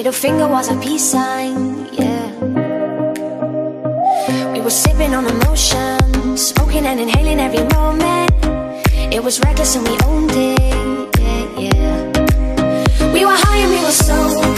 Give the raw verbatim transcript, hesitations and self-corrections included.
middle finger was a peace sign, yeah. We were sipping on emotion, smoking and inhaling every moment. It was reckless and we owned it, yeah, yeah. We were high and we were sober.